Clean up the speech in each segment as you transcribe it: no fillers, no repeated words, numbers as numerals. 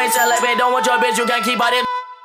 tell like, babe, don't want your bitch, you can't keep all that.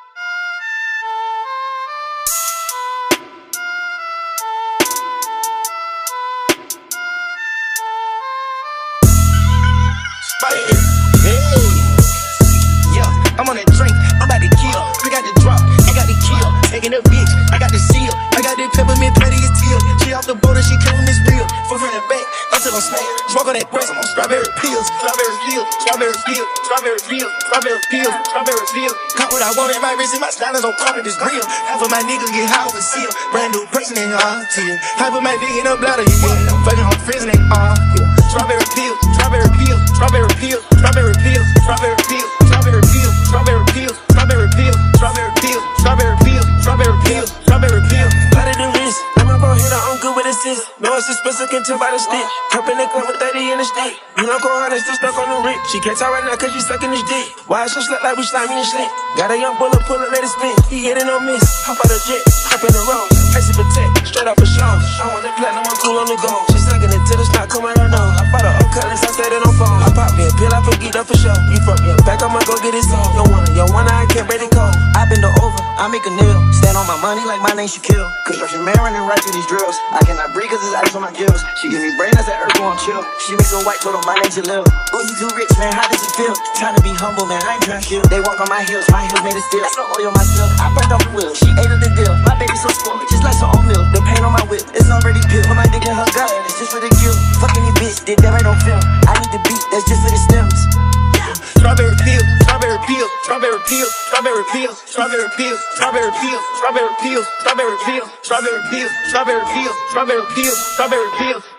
I'm on that drink, I'm about to kill. We got the drop, I got the kill. Taking a bitch, I got the seal. I got the peppermint patty, it's teal. She off the boat and she claiming this real. From front and back, until I'm smacked. Smoke on that breast, I'm on strawberry pills. Strawberry peel, strawberry peel, strawberry peel, strawberry peel, strawberry peel. Caught what I want in my wrist and my style is on top of this grill. Half of my niggas get high over seal. Brand new person in RT. Half of my dick in the bladder, you get it. I'm fucking on friends and they are. Strawberry peel, strawberry peel, strawberry peel, strawberry peel, strawberry peel, strawberry peel, strawberry peel, strawberry peel, strawberry peel, strawberry peel, strawberry peel, strawberry peel. Light of the wrist, I'm a bro hitter, I'm good with assist. No, it's expensive, can tell by the stick. Cup in the club with 30 in the stick. You don't go hard, it's still stuck on the rig. She can't tell right now cause she sucking his dick. Why so slut like we slimy and slick? Got a young bullet, pull it, let it spin. He hit it on miss, hop out the jet, hop in the road. Icy protect, straight off a show. I want the platinum, I'm cool on the go. She sucking it till the snot come out her nose. I bought her up colors, I said it on phone. I pop me a pill, I forget that for sure. You from your back, I'ma go get it sold. Yo one, I can't break it cold. I bend her over, I make a nail. Stand on my money like my name Shaquille. Construction man running right through these drills. I cannot breathe cause there's ice on my gills. She give me brain as that earth on chill. She makes a white total, my name's Lil. Oh, you too rich, man, how does it feel? Trying to be humble, man, I ain't trying to kill. They walk on my heels made of steel. That's no oil myself, I burned off the wheel. She ate up the deal, my baby so spoiled, just like some oatmeal. The paint on my whip, it's already peeled. Put my dick in her gut, and it's just for the guilt. Fucking you bitch, did that right on film. I need the beat, that's just for the stems. Strawberry peel, strawberry peel, strawberry peel, strawberry peel, strawberry peel, strawberry peel, strawberry peel, strawberry peel, strawberry peel, strawberry peel, strawberry peel, strawberry peel.